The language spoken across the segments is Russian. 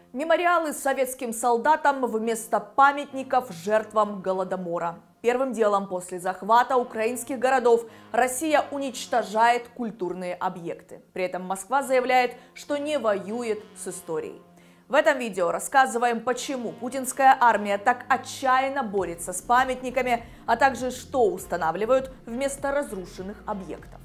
Мемориалы советским солдатам вместо памятников жертвам Голодомора. Первым делом после захвата украинских городов Россия уничтожает культурные объекты. При этом Москва заявляет, что не воюет с историей. В этом видео рассказываем, почему путинская армия так отчаянно борется с памятниками, а также что устанавливают вместо разрушенных объектов.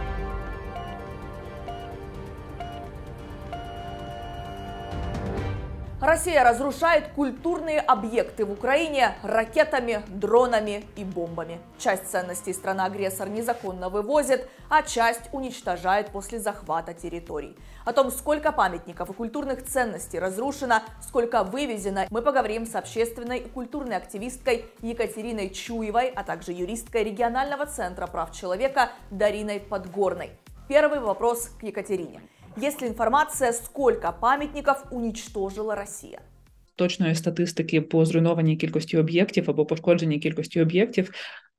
Россия разрушает культурные объекты в Украине ракетами, дронами и бомбами. Часть ценностей страна-агрессор незаконно вывозит, а часть уничтожает после захвата территорий. О том, сколько памятников и культурных ценностей разрушено, сколько вывезено, мы поговорим с общественной и культурной активисткой Екатериной Чуевой, а также юристкой регионального центра прав человека Дариной Подгорной. Первый вопрос к Екатерине. Есть ли інформація, скільки пам'ятників уничтожила Росія? Точної статистики по зруйнованій кількості об'єктів або пошкодженій кількості об'єктів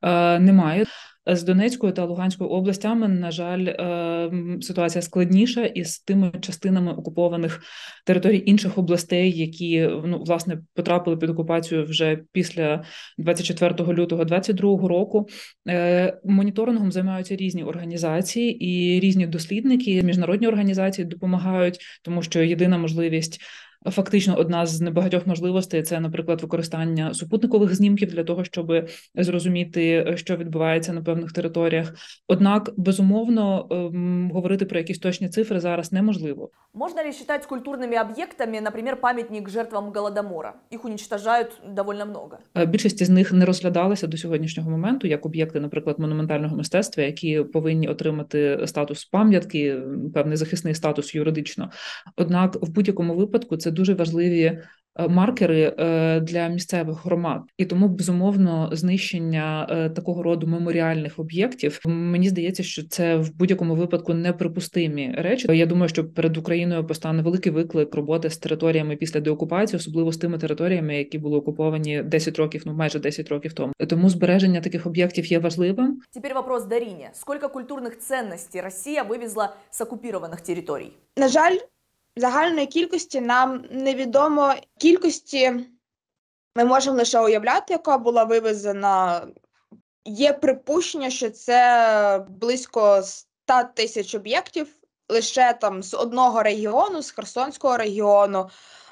немає. З Донецькою та Луганською областями, на жаль, ситуація складніша із тими частинами окупованих територій інших областей, які, власне, потрапили під окупацію вже після 24 лютого 2022 року. Моніторингом займаються різні організації і різні дослідники. Міжнародні організації допомагають, тому що єдина можливість, фактично одна з небагатьох можливостей – це, наприклад, використання супутникових знімків для того, щоб зрозуміти, що відбувається на певних територіях. Однак, безумовно, говорити про якісь точні цифри зараз неможливо. Можна ли вважати культурними об'єктами, наприклад, пам'ятник жертвам Голодомора? Їх уничтожають доволі много. Більшість з них не розглядалися до сьогоднішнього моменту як об'єкти, наприклад, монументального мистецтва, які повинні отримати статус пам'ятки, певний захисний статус юридично. Однак, в будь-якому випадку, це дуже важливі маркери для місцевих громад. І тому, безумовно, знищення такого роду меморіальних об'єктів, мені здається, що це в будь-якому випадку неприпустимі речі. Я думаю, що перед Україною постане великий виклик роботи з територіями після деокупації, особливо з тими територіями, які були окуповані 10 років, майже 10 років тому. Тому збереження таких об'єктів є важливим. Тепер вопрос Дарині. Скільки культурних цінностей Росія вивезла з окупованих територій? На жаль, загальної кількості нам невідомо. Кількості ми можемо лише уявляти, яка була вивезена. Є припущення, що це близько 100 тисяч об'єктів лише там з одного регіону, з Херсонського регіону.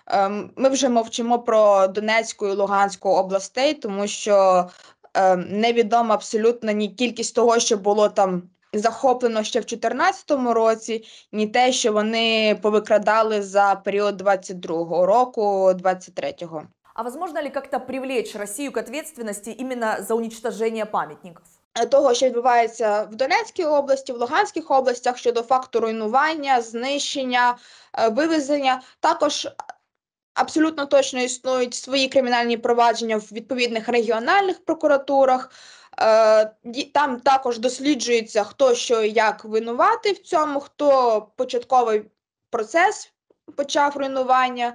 Ми вже мовчимо про Донецьку і Луганську областей, тому що невідома абсолютно ні кількість того, що було там захоплено ще в 2014 році, ні те, що вони повикрадали за період 22-го року, 23-го. А возможно ли как-то привлечь Росію к ответственности именно за уничтожение пам'ятників? Того, що відбувається в Донецькій області, в Луганських областях щодо факту руйнування, знищення, вивезення, також абсолютно точно існують свої кримінальні провадження в відповідних регіональних прокуратурах. Там також досліджується, хто що і як винуватий в цьому, хто початковий процес почав руйнування.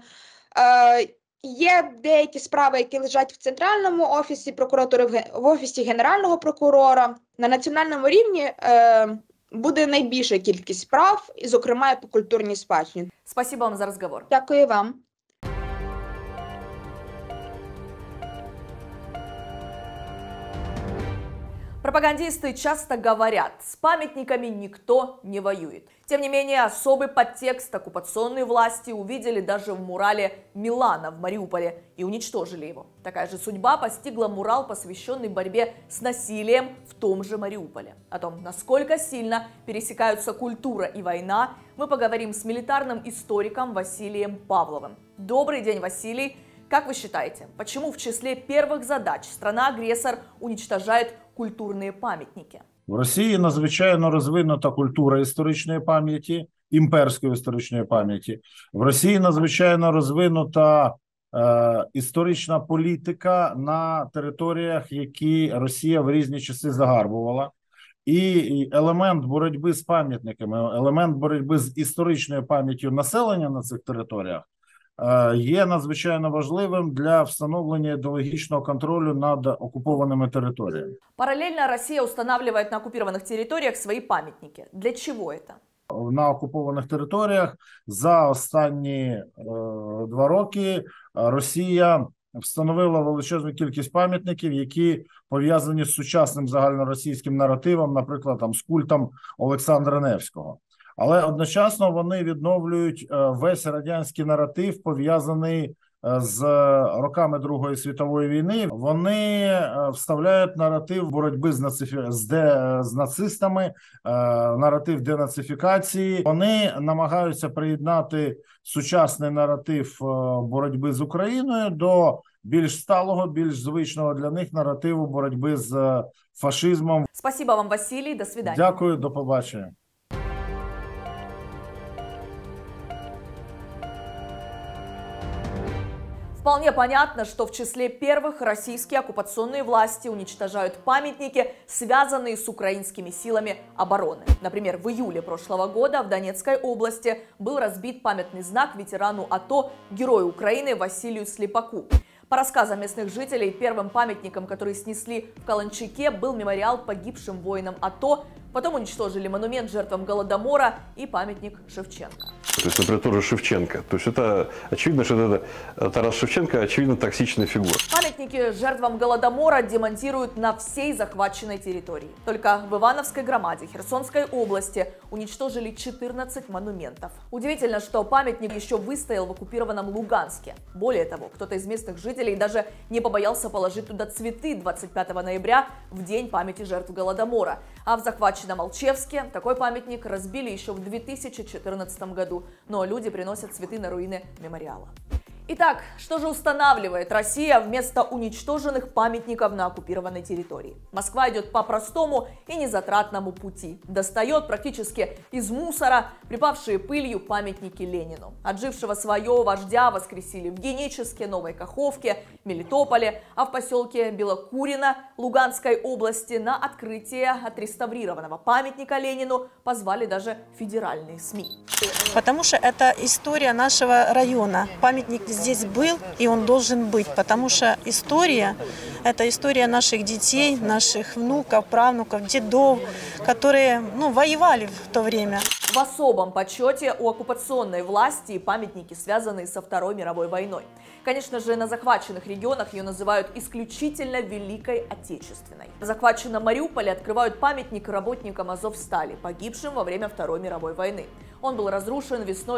Є деякі справи, які лежать в центральному офісі прокуратури, в офісі Генерального прокурора. На національному рівні буде найбільша кількість справ, і, зокрема, і по культурній спадщині. Спасибо вам за розговор. Дякую вам. Пропагандисты часто говорят, с памятниками никто не воюет. Тем не менее, особый подтекст оккупационные власти увидели даже в мурале Милана в Мариуполе и уничтожили его. Такая же судьба постигла мурал, посвященный борьбе с насилием в том же Мариуполе. О том, насколько сильно пересекаются культура и война, мы поговорим с милитарным историком Василием Павловым. Добрый день, Василий. Как вы считаете, почему в числе первых задач страна-агрессор уничтожает культурні пам'ятники? В Росії надзвичайно розвинута культура історичної пам'яті, імперської історичної пам'яті. В Росії надзвичайно розвинута історична політика на територіях, які Росія в різні часи загарбувала. І елемент боротьби з пам'ятниками, елемент боротьби з історичною пам'яттю населення на цих територіях є надзвичайно важливим для встановлення ідеологічного контролю над окупованими територіями. Параллельно Россия устанавливает на оккупированных территориях свои памятники. Для чего это? на окупованих територіях. За останні 2 роки Росія встановила величезну кількість пам'ятників, які пов'язані з сучасним загальноросійським наративом, наприклад, там, з культом Олександра Невського. Але одночасно вони відновлюють весь радянський наратив, пов'язаний з роками Другої світової війни. Вони вставляють наратив боротьби з нацистами, наратив денацифікації. Вони намагаються приєднати сучасний наратив боротьби з Україною до більш сталого, більш звичного для них наративу боротьби з фашизмом. Спасибо вам, Василий. До свидания. Дякую, до побачення. Вполне понятно, что в числе первых российские оккупационные власти уничтожают памятники, связанные с украинскими силами обороны. Например, в июле прошлого года в Донецкой области был разбит памятный знак ветерану АТО, герою Украины Василию Слепаку. По рассказам местных жителей, первым памятником, который снесли в Каланчике, был мемориал погибшим воинам АТО. Потом уничтожили монумент жертвам Голодомора и памятник Шевченко. То есть, например, тоже Шевченко. То есть это очевидно, что это Тарас Шевченко, очевидно, токсичная фигура. Памятники жертвам Голодомора демонтируют на всей захваченной территории. Только в Ивановской громаде Херсонской области уничтожили 14 монументов. Удивительно, что памятник еще выстоял в оккупированном Луганске. Более того, кто-то из местных жителей даже не побоялся положить туда цветы 25 ноября в день памяти жертв Голодомора. А в захваченном Алчевске такой памятник разбили еще в 2014 году, но люди приносят цветы на руины мемориала. Итак, что же устанавливает Россия вместо уничтоженных памятников на оккупированной территории? Москва идет по простому и незатратному пути. Достает практически из мусора припавшие пылью памятники Ленину. Отжившего свое вождя воскресили в Геническе, Новой Каховке, Мелитополе, а в поселке Белокурино Луганской области на открытие отреставрированного памятника Ленину позвали даже федеральные СМИ. Потому что это история нашего района. Памятник здесь был, и он должен быть, потому что история – это история наших детей, наших внуков, правнуков, дедов, которые воевали в то время. В особом почете у оккупационной власти памятники, связанные со Второй мировой войной. Конечно же, на захваченных регионах ее называют исключительно Великой Отечественной. В захваченном Мариуполе открывают памятник работникам Азовстали, погибшим во время Второй мировой войны. Он был разрушен весной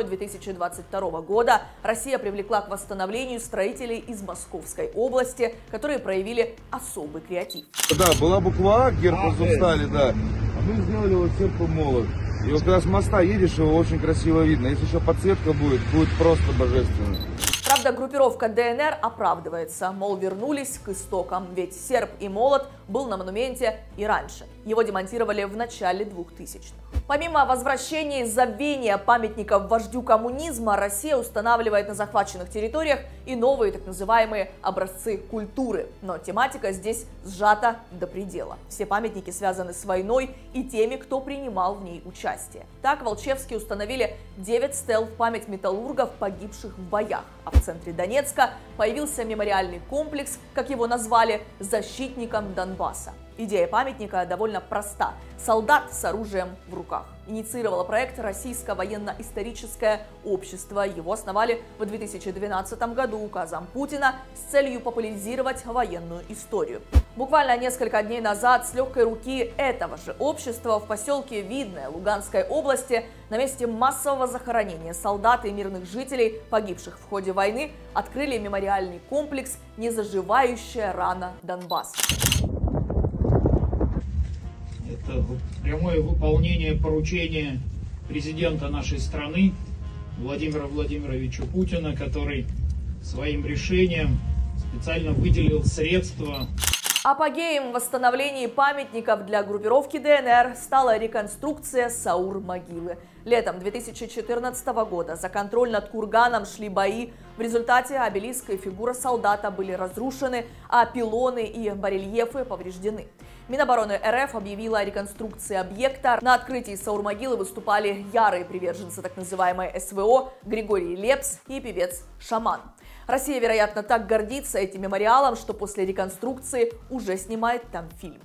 2022 года. Россия привлекла к восстановлению строителей из Московской области, которые проявили особый креатив. Да, была буква А, герб Азовстали, да. А мы сделали вот серп и молот. И вот когда с моста едешь, его очень красиво видно. Если еще подсветка будет просто божественно. Правда, группировка ДНР оправдывается, мол, вернулись к истокам, ведь серп и молот был на монументе и раньше. Его демонтировали в начале 2000-х. Помимо возвращения и забвения памятников вождю коммунизма, Россия устанавливает на захваченных территориях и новые так называемые образцы культуры. Но тематика здесь сжата до предела. Все памятники связаны с войной и теми, кто принимал в ней участие. Так в Алчевске установили 9 стел в память металлургов, погибших в боях. А в центре Донецка появился мемориальный комплекс, как его назвали, защитникам Донбасса. Идея памятника довольно проста. Солдат с оружием в руках. Инициировало проект Российское военно-историческое общество. Его основали в 2012 году указом Путина с целью популяризировать военную историю. Буквально несколько дней назад с легкой руки этого же общества в поселке Видное Луганской области на месте массового захоронения солдат и мирных жителей, погибших в ходе войны, открыли мемориальный комплекс «Незаживающая рана Донбасса». Это прямое выполнение поручения президента нашей страны Владимира Владимировича Путина, который своим решением специально выделил средства. Апогеем в восстановлении памятников для группировки ДНР стала реконструкция Саур-могилы. Летом 2014 года за контроль над курганом шли бои. В результате обелиск и фигура солдата были разрушены, а пилоны и барельефы повреждены. Минобороны РФ объявила о реконструкции объекта. На открытии Саур-могилы выступали ярые приверженцы так называемой СВО Григорий Лепс и певец Шаман. Россия, вероятно, так гордится этим мемориалом, что после реконструкции уже снимает там фильм.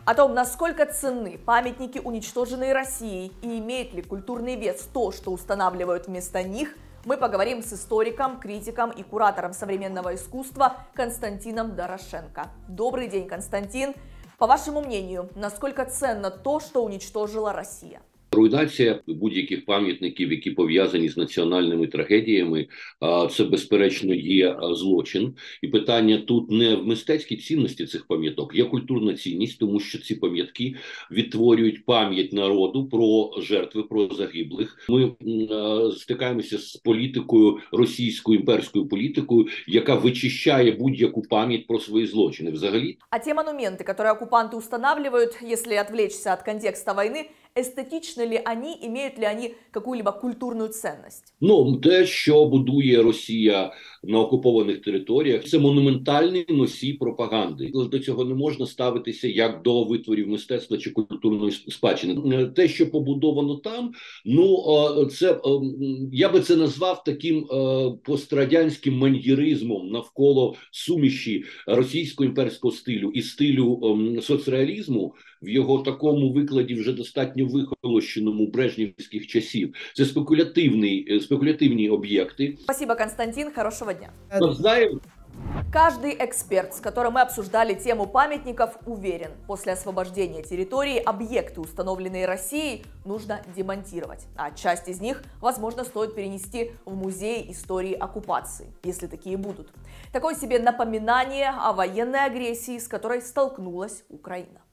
О том, насколько ценны памятники, уничтоженные Россией, и имеет ли культурный вес то, что устанавливают вместо них, мы поговорим с историком, критиком и куратором современного искусства Константином Дорошенко. Добрый день, Константин. По вашему мнению, насколько ценно то, что уничтожила Россия? Руйнація будь-яких пам'ятників, які пов'язані з національними трагедіями, це, безперечно, є злочин. І питання тут не в мистецькій цінності цих пам'яток, є культурна цінність, тому що ці пам'ятки відтворюють пам'ять народу про жертви, про загиблих. Ми стикаємося з політикою, російською імперською політикою, яка вичищає будь-яку пам'ять про свої злочини. Взагалі. А те монументы, которые оккупанты устанавливают, если отвлечься от контекста войны, эстетичны ли они, имеют ли они какую-либо культурную ценность? Те, що будує Росія на окупованих територіях, це монументальний носій пропаганди. До цього не можна ставитися як до витворів мистецтва чи культурної спадщини. Те, що побудовано там, це я би це назвав таким пострадянським маньєризмом навколо суміші російського імперського стилю і стилю соцреалізму в його такому викладі вже достатньо вихолощеному брежнівських часів. Це спекулятивні об'єкти. Спасибо, Константин. Хорошего дня. Знаем. Каждый эксперт, с которым мы обсуждали тему памятников, уверен, после освобождения территории объекты, установленные Россией, нужно демонтировать. А часть из них, возможно, стоит перенести в музей истории оккупации, если такие будут. Такое себе напоминание о военной агрессии, с которой столкнулась Украина.